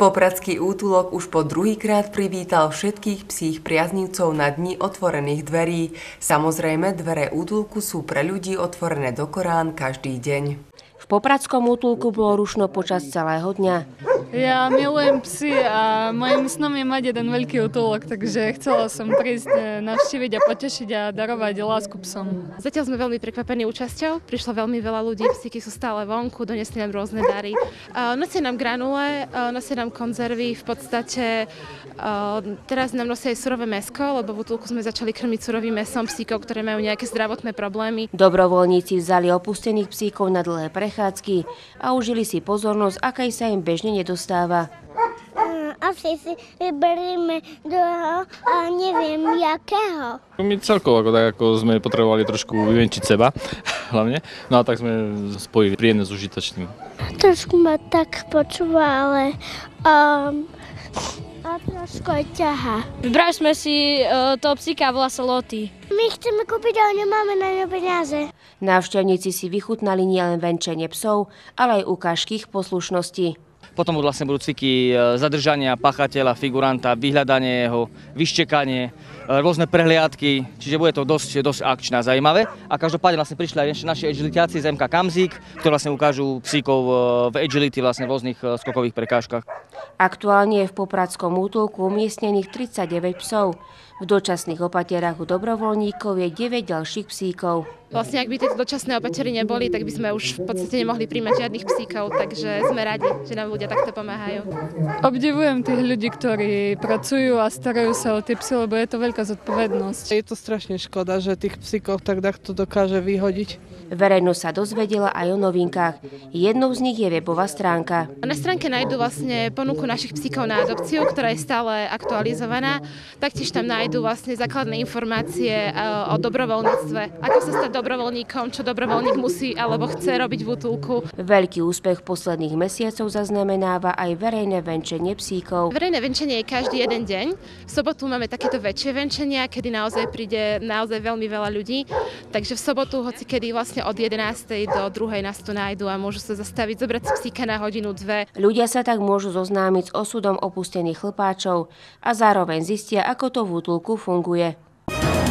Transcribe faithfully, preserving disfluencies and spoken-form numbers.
Popradský útulok už po druhýkrát privítal všetkých psích priaznivcov na dni otvorených dverí. Samozrejme, dvere útulku sú pre ľudí otvorené do Korán každý deň. V Popradskom útulku bolo rušno počas celého dňa. Ja milujem psy a mojím snom je mať jeden veľký útulok, takže chcela som prísť navštíviť a potešiť a darovať lásku psom. Zatiaľ sme veľmi prekvapení účasťou, prišlo veľmi veľa ľudí, psíky sú stále vonku, donesli nám rôzne dary. Nosia nám granule, nosia nám konzervy, v podstate teraz nám nosia aj surové mäsko, lebo v útulku sme začali krmiť surovým mäsom psíkov, ktoré majú nejaké zdravotné problémy. Dobrovoľníci vzali opustených psíkov na dlhé prechádzky a užili si pozornosť, aká sa im bežne nedostáva. Asi si vyberieme do a neviem jakého. My celkovo, ako, tak, ako sme potrebovali trošku vyvenčiť seba, hlavne, no a tak sme spojili príjemné s užitočným. Trošku ma tak počúva, ale um, a trošku aj ťaha. Vybrali sme si uh, toho psíka, volá sa Lottie. My chceme kúpiť, ale nemáme na ňo peniaze. Návštevníci si vychutnali nielen venčenie psov, ale aj ukážky ich poslušnosti. Potom vlastne budú cviky zadržania pachateľa, figuranta, vyhľadanie jeho, vyštekanie, rôzne prehliadky, čiže bude to dosť, dosť akčné a zaujímavé. A každopádne vlastne prišli aj naši agilitáci z em ká Kamzik, ktorí vlastne ukážu psíkov v agility vlastne v rôznych skokových prekážkach. Aktuálne je v Popradskom útulku umiestnených tridsaťdeväť psov. V dočasných opatierách u dobrovoľníkov je deväť ďalších psíkov. Vlastne, ak by tieto dočasné opatery neboli, tak by sme už v podstate nemohli príjmať žiadnych psíkov, takže sme radi, že nám ľudia takto pomáhajú. Obdivujem tých ľudí, ktorí pracujú a starajú sa o tie psy, lebo je to veľká zodpovednosť. Je to strašne škoda, že tých psíkov tak takto dokáže vyhodiť. Verejnosť sa dozvedela aj o novinkách. Jednou z nich je webová stránka. Na stránke nájdu vlastne ponuku našich psíkov na adopciu, ktorá je stále aktualizovaná. Taktiež tam nájdu vlastne základné informácie o dobrovoľníctve, ako sa stať dobrovoľníkom, čo dobrovoľník musí alebo chce robiť v útulku. Veľký úspech posledných mesiacov zaznamenáva aj verejné venčenie psíkov. Verejné venčenie je každý jeden deň. V sobotu máme takéto väčšie venčenia, kedy naozaj príde naozaj veľmi veľa ľudí. Takže v sobotu, hoci kedy vlastne od jedenástej do druhej nás tu nájdu a môžu sa zastaviť, zobrať si psíka na hodinu, dve. Ľudia sa tak môžu zoznámiť s osudom opustených chlpáčov a zároveň zistia, ako to v útulku funguje.